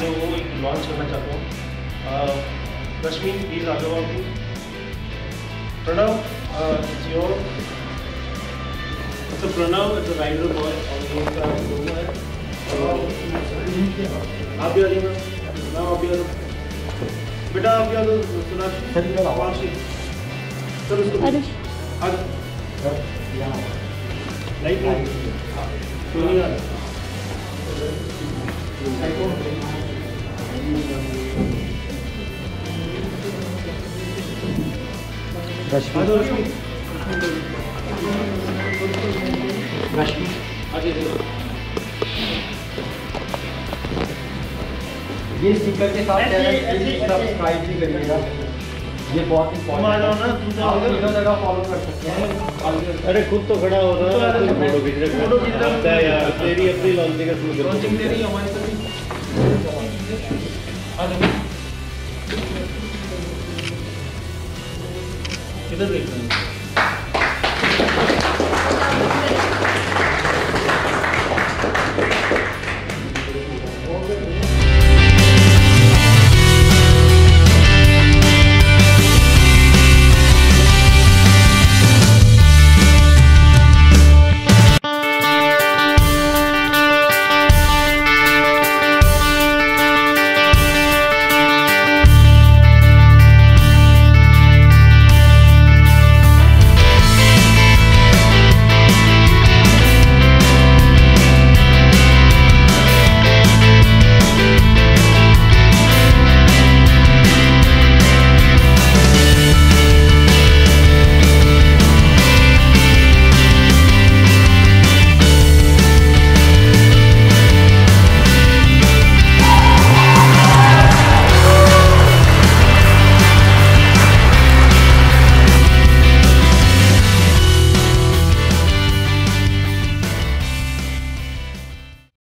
वो एक लॉन्च करना चाहता हूँ। रश्मि प्लीज़ आ जाओ आप। प्रणव योर तो Pranav is a rider boy और ये इसका लोगो है। आप भी आ जाइए ना, आप भी आ जाओ बेटा, आप भी आ जाओ। सुना चलो उसको लाइट सोनिया रश्मि ये स्टिकर के साथ सब्सक्राइब भी करिएगा, ये बहुत इंपॉर्टेंट है। आप तीनों जगह फॉलो कर सकते हैं। अरे खुद तो खड़ा हो रहा है, फोटो खींच रहा है यार। तेरी अपनी लॉन्चिंग तेरी हमारी किधर देख रहे हैं?